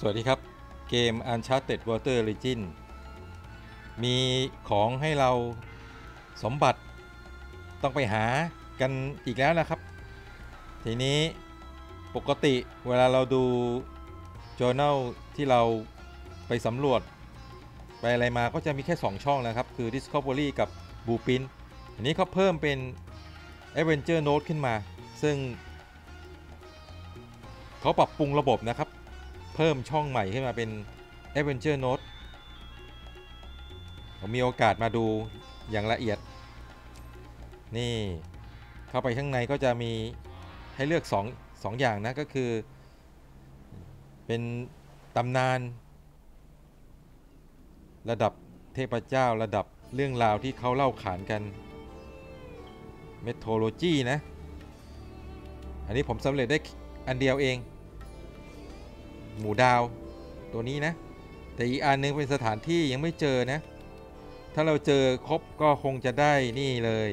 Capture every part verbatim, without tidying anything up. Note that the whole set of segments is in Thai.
วัสดีครับเกม Uncharted Water Legend มีของให้เราสมบัติต้องไปหากันอีกแล้วนะครับทีนี้ปกติเวลาเราดู Journal ที่เราไปสำรวจไปอะไรมาก็จะมีแค่สองช่องนะครับคือ Discovery กับ Blueprint อันนี้เขาเพิ่มเป็น Adventure Note ขึ้นมาซึ่งเขาปรับปรุงระบบนะครับเพิ่มช่องใหม่ขึ้นมาเป็น Adventure Note ผมมีโอกาสมาดูอย่างละเอียดนี่เข้าไปข้างในก็จะมีให้เลือก2 2อย่างนะก็คือเป็นตำนานระดับเทพเจ้าระดับเรื่องราวที่เขาเล่าขานกัน Mythology นะอันนี้ผมสำเร็จได้อันเดียวเองหมูดาวตัวนี้นะแต่อีกอันนึงเป็นสถานที่ยังไม่เจอนะถ้าเราเจอครบก็คงจะได้นี่เลย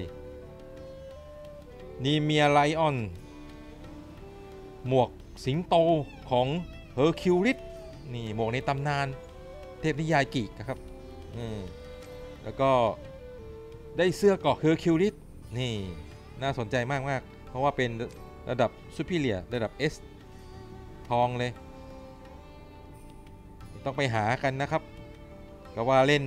นีเมียไลออนหมวกสิงโตของเฮอร์คิวลิสนี่หมวกในตำนานเทพนิยายกรีกครับอืมแล้วก็ได้เสื้อเกราะเฮอร์คิวลิสนี่น่าสนใจมากมากเพราะว่าเป็นระดับซูเปอร์เรียระดับ S ทองเลยต้องไปหากันนะครับก็ว่าเล่น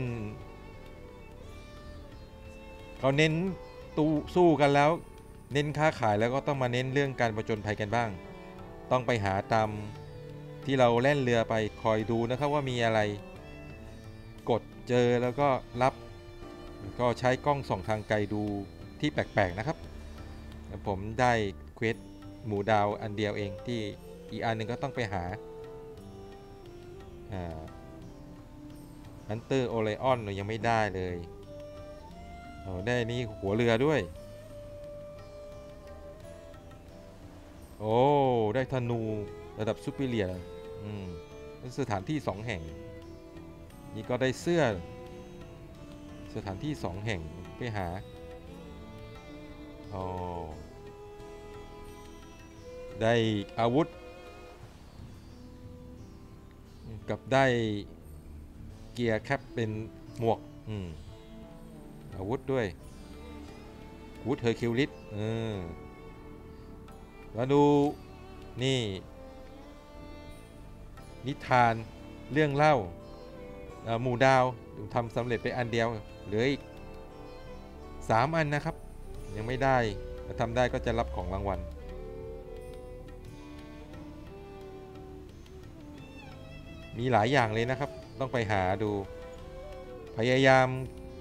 เขาเน้นตู้สู้กันแล้วเน้นค้าขายแล้วก็ต้องมาเน้นเรื่องการผจญภัยกันบ้างต้องไปหาตามที่เราแล่นเรือไปคอยดูนะครับว่ามีอะไรกดเจอแล้วก็รับก็ใช้กล้องส่องทางไกลดูที่แปลกๆนะครับผมได้เควสหมูดาวอันเดียวเองที่อีกอันหนึ่งก็ต้องไปหาฮันเตอร์โอไลออนยังไม่ได้เลยโอ้ได้นี่หัวเรือด้วยโอ้ได้ธนูระดับซูเปอร์เรียร์อืมสถานที่สองแห่งนี่ก็ได้เสื้อสถานที่สองแห่งไปหาอ๋อได้อาวุธกับได้เกียร์แคปเป็นหมวกอืมอาวุธด้วยอาวุธเฮอร์คิวลิสเออมาดูนี่นิทานเรื่องเล่าหมู่ดาวทำสำเร็จไปอันเดียวเหลืออีกสามอันนะครับยังไม่ได้ถ้าทำได้ก็จะรับของรางวัลมีหลายอย่างเลยนะครับต้องไปหาดูพยายาม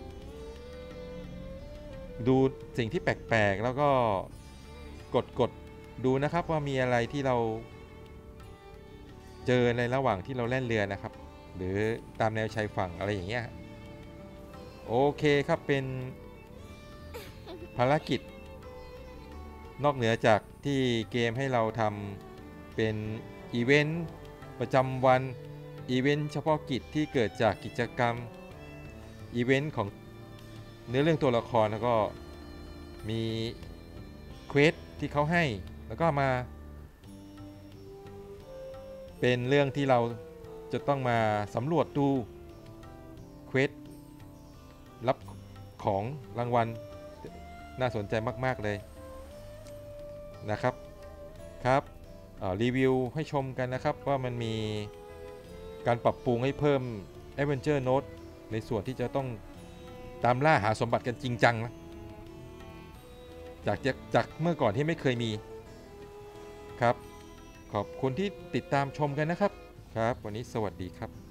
ดูสิ่งที่แปลกๆแล้วก็กดกดดูนะครับว่ามีอะไรที่เราเจอในระหว่างที่เราแล่นเรือนะครับหรือตามแนวชายฝั่งอะไรอย่างเงี้ยโอเคครับเป็นภารกิจนอกเหนือจากที่เกมให้เราทำเป็นอีเวนต์ประจำวันอีเวนต์เฉพาะกิจที่เกิดจากกิจกรรมอีเวนต์ของเนื้อเรื่องตัวละครแล้วก็มีเควสที่เขาให้แล้วก็มาเป็นเรื่องที่เราจะต้องมาสำรวจดูเควสรับของรางวัลน่าสนใจมากๆเลยนะครับครับรีวิวให้ชมกันนะครับว่ามันมีการปรับปรุงให้เพิ่ม Adventure Note ในส่วนที่จะต้องตามล่าหาสมบัติกันจริงจังนะจากจากเมื่อก่อนที่ไม่เคยมีครับขอบคุณที่ติดตามชมกันนะครับครับวันนี้สวัสดีครับ